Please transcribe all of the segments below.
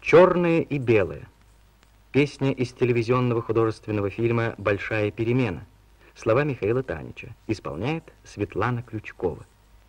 Черное и белое. Песня из телевизионного художественного фильма «Большая перемена». Слова Михаила Танича. Исполняет Светлана Ключкова.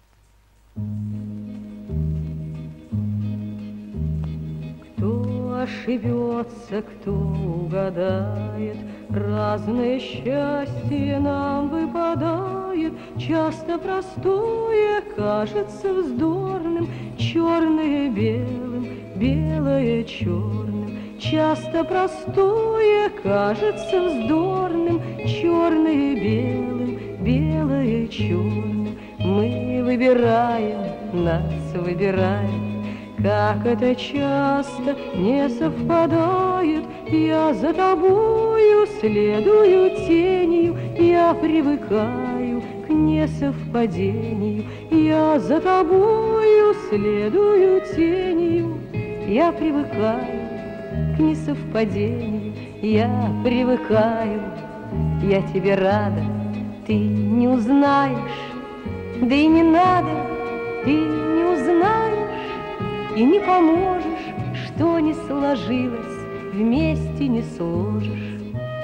Кто ошибется, кто угадает, разное счастье нам выпадает. Часто простое кажется вздорным, черное белым, белое черным. Часто простое кажется вздорным, черное белым, белое черным. Мы выбираем, нас выбираем, как это часто не совпадает. Я за тобою следую тенью, я привыкаю к несовпадению. Я за тобою следую тенью, я привыкаю к несовпадению. Я привыкаю, я тебе рада, ты не узнаешь, да и не надо, ты не узнаешь и не поможешь, что не сложилось, вместе не сложишь.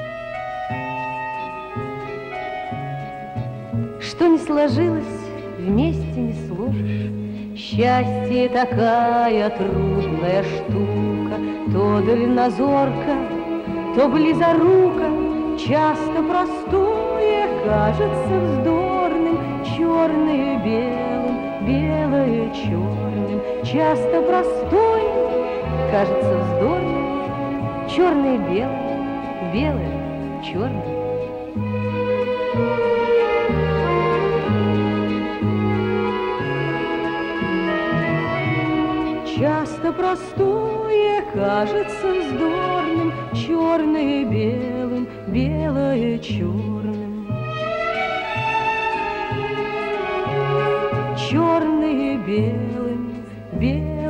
Что не сложилось, вместе не сложишь. Счастье такая трудная штука, то дальнозорко, то близоруко. Часто простое кажется вздорным, черное белым, белое черным. Часто простое кажется вздорным, черное белое, белое черным. Часто простое кажется вздорным, черное белым, белое черным. Черное белым, белое